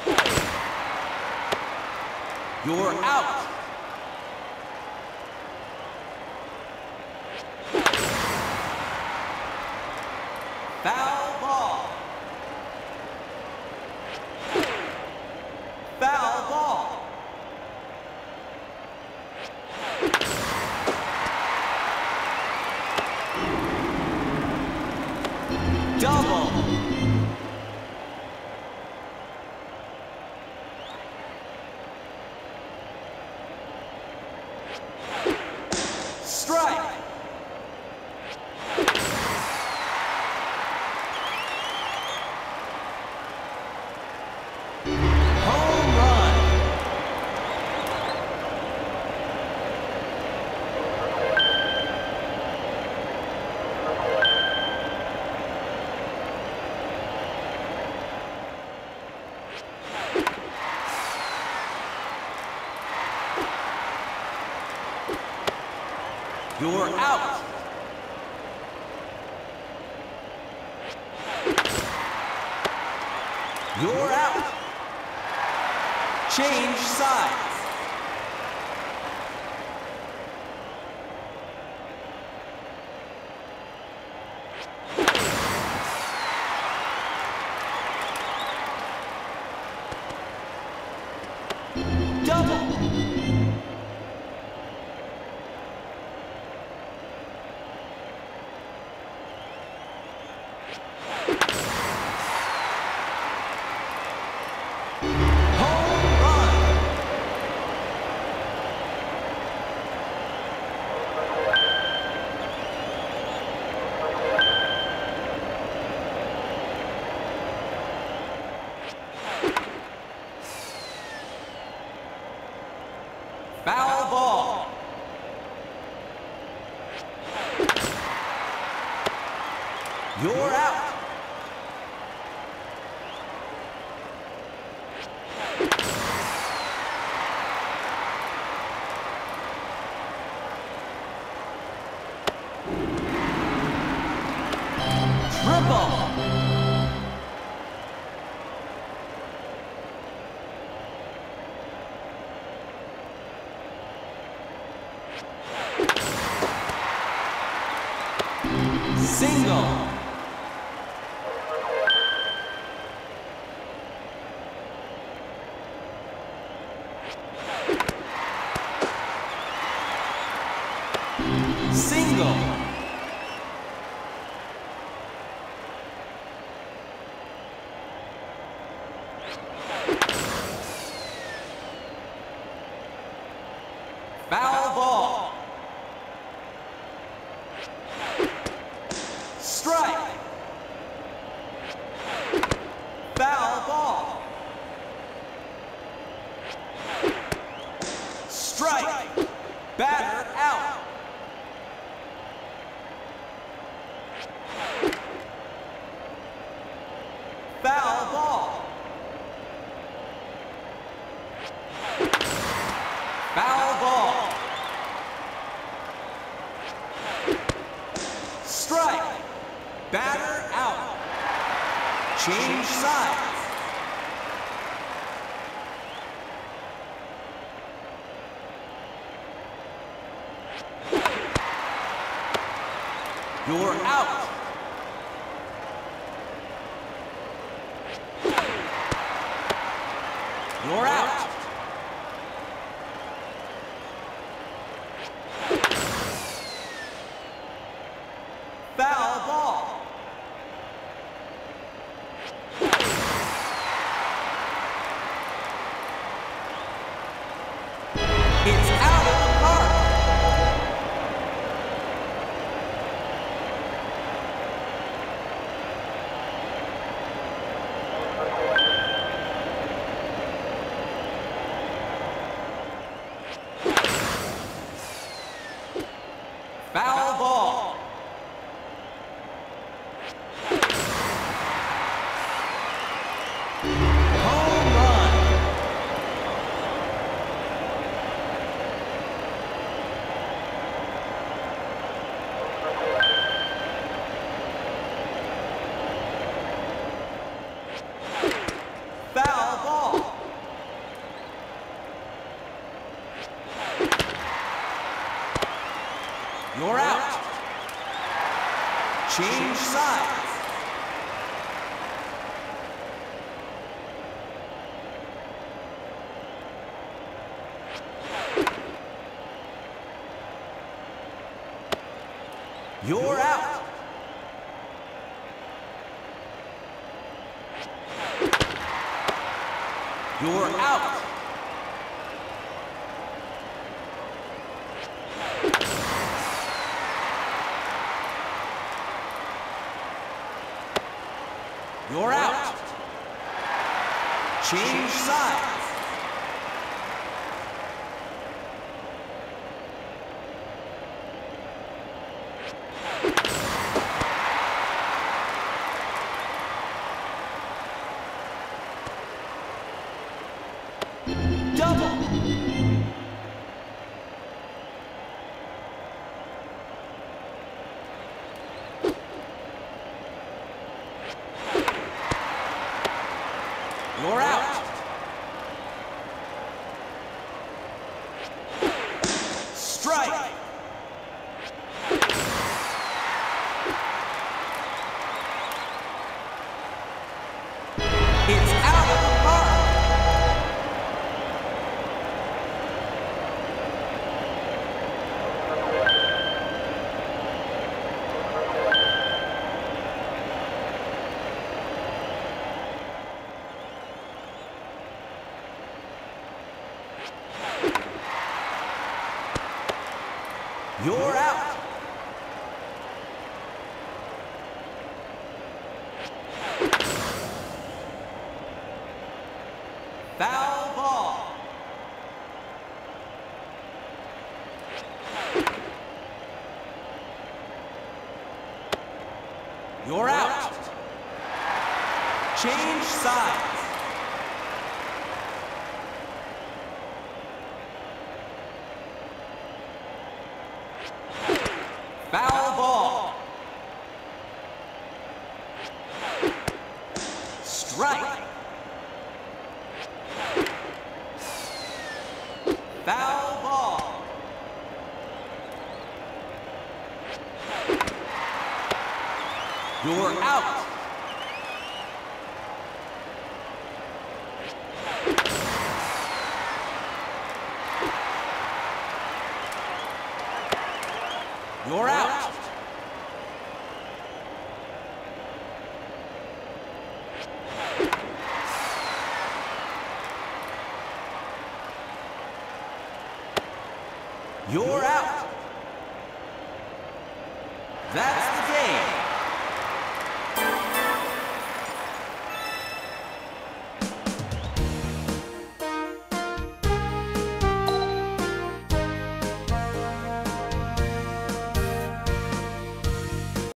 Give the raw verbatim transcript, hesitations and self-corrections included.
You're out. Foul ball. Foul ball. Double. Strike. Home run. You're out. You're out. Change sides. Double. Foul ball. You're out. Triple. Single. Single. Foul ball. Strike. Foul ball. Strike. Batter out. Foul ball. Foul ball. Strike. Batter out. Change sides. You're out. You're out. Foul ball. It's out of the park. You're out. You're out. You're out. Change sides. Double. You're out. Strike. It's out of the park. You're out. Foul ball. You're out. Change sides. Foul ball. Strike. Foul ball. You're out. You're out. You're out. That's the game.